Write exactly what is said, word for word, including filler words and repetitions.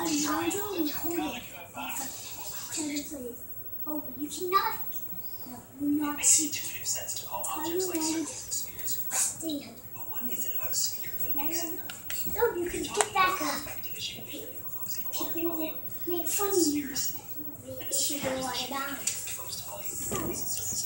Oh, but you cannot. No, you're not. It makes intuitive sense to call objects like circles and spheres round. But what is it about a sphere that makes it round? No, you can get back up. People will make fun of you if you go out of bounds.